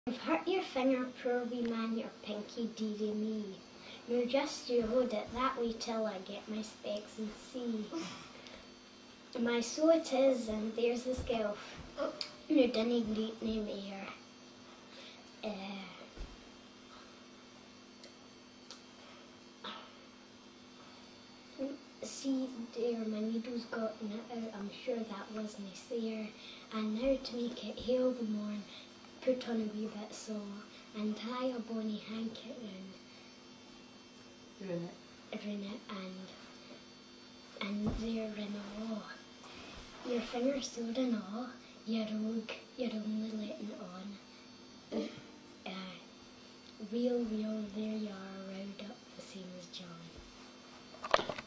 You've hurt your finger, poor wee man, your pinky dearie me. Nor just you hold it that way till I get my specs and see. My so it is, and there's the skelf. You didn't greet me here. See, dear, my needle's gotten out. I'm sure that wasn't there. And now to make it heal the morn, put on a wee bit saw and tie a bonny hanket round it and there in awe. Your finger's so in awe, you rogue, you're only letting it on. Real, there you are, round up the same as John.